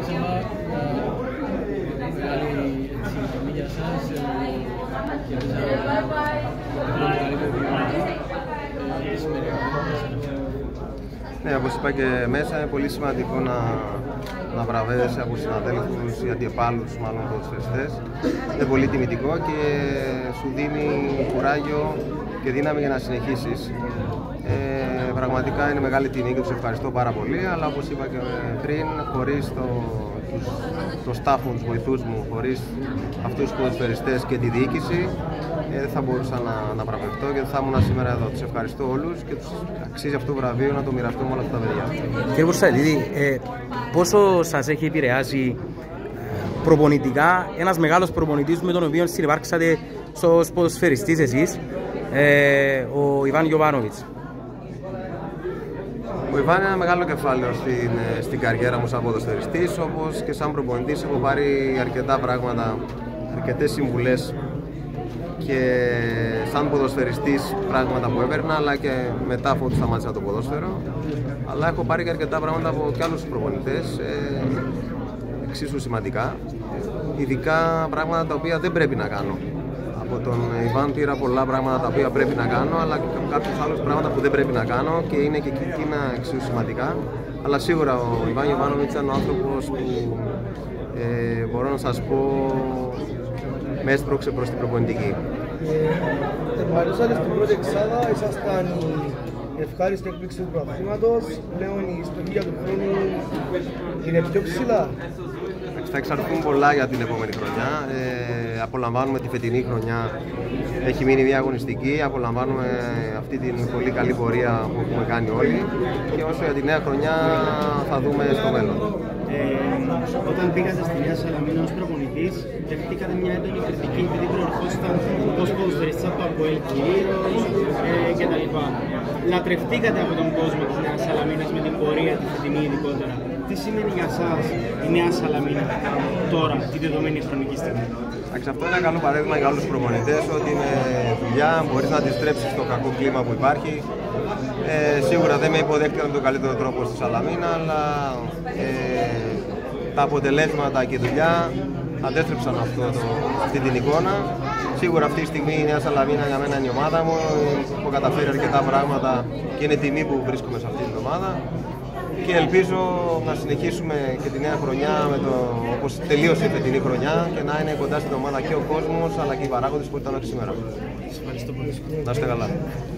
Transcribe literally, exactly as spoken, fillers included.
ήθελα μεγάλη τιμή για εσάς και ελπίζω να το καλύτερο τη σημερινή εμφάνιση. Ναι, όπως είπα και μέσα, είναι πολύ σημαντικό να, να βραβεύεσαι από συναδέλφους ή αντιεπάλους, μάλλον ποδοσφαιριστές. Είναι πολύ τιμητικό και σου δίνει κουράγιο και δύναμη για να συνεχίσεις. Ε, πραγματικά είναι μεγάλη τιμή και τους ευχαριστώ πάρα πολύ, αλλά όπως είπα και πριν, χωρίς το, τους, το staff μου, τους βοηθούς μου, χωρίς αυτούς τους ποδοσφαιριστές και τη διοίκηση, ε, δεν θα μπορούσα να, να βραβευτώ και δεν θα ήμουν σήμερα εδώ. Τους ευχαριστώ όλους και τους αξίζει αυτό το βραβείο να το μοιραστώ με όλα αυτά τα παιδιά. Κύριε Κωνσταντίδη, ε, πόσο σας έχει επηρεάσει προπονητικά ένας μεγάλος προπονητής με τον οποίο συνυπάρξατε στους ποδοσφαιριστής εσείς, ε, ο Ιβάν Γιοβάνοβιτς? Ο Ιβάν είναι ένα μεγάλο κεφάλαιο στην, στην καριέρα μου σαν ποδοσφαιριστής, όπως και σαν προπονητής έχω πάρει αρκετά πράγματα, αρκετές συμβουλές και σαν ποδοσφαιριστής πράγματα που έπαιρνα, αλλά και μετά από ότι σταμάτησα το ποδόσφαιρο. Αλλά έχω πάρει και αρκετά πράγματα από και άλλους προπονητές, ε, εξίσου σημαντικά, ειδικά πράγματα τα οποία δεν πρέπει να κάνω. Από τον Ιβάν πήρα πολλά πράγματα τα οποία πρέπει να κάνω, αλλά και κάποιους άλλους πράγματα που δεν πρέπει να κάνω και είναι και εκείνα εξίσου σημαντικά. Αλλά σίγουρα ο Ιβάν Γιοβάνοβιτς ήταν ο άνθρωπος που ε, μπορώ να σας πω με έσπρωξε προς την προπονητική. Τερματίσατε στην πρώτη εξάδα, ήσασταν η ευχάριστη έκπληξη του πρωταθλήματος. Πλέον η ιστορία του χρόνου είναι πιο ψηλά. Θα εξαρτούν πολλά για την επόμενη χρονιά. Ε, απολαμβάνουμε τη φετινή χρονιά. Έχει μείνει μια αγωνιστική. Απολαμβάνουμε αυτή την πολύ καλή πορεία που έχουμε κάνει όλοι. Και όσο για τη νέα χρονιά θα δούμε στο μέλλον. Ε, όταν πήγατε στη Νέα Σαλαμίνα ως προπονητής, δεχτήκατε μια έντονη κριτική επειδή προερχόσασταν ως ποδοσφαιριστής από το ΑΠΟΕΛ κυρίως ε, κτλ. Λατρευτήκατε από τον κόσμο της Νέας Σαλαμίνας με την πορεία τη φετινή ειδικότερα. Τι σημαίνει για εσάς η Νέα Σαλαμίνα τώρα, τη δεδομένη χρονική στιγμή? Αυτό είναι ένα καλό παράδειγμα για όλους τους προπονητές, ότι με δουλειά μπορείς να αντιστρέψεις το κακό κλίμα που υπάρχει. Ε, σίγουρα δεν με υποδέχτηκαν με τον καλύτερο τρόπο στη Σαλαμίνα, αλλά ε, τα αποτελέσματα και η δουλειά αντέστρεψαν αυτό το, αυτή την εικόνα. Σίγουρα αυτή τη στιγμή η Νέα Σαλαμίνα για μένα είναι η ομάδα μου. Έχω καταφέρει αρκετά πράγματα και είναι τιμή που βρίσκομαι σε αυτή την ομάδα. Και ελπίζω να συνεχίσουμε και τη νέα χρονιά με το, όπως τελείωσε η φετινή χρονιά, και να είναι κοντά στην ομάδα και ο κόσμος αλλά και οι παράγοντες που ήταν μέχρι σήμερα. Σας ευχαριστώ πολύ. Να είστε καλά.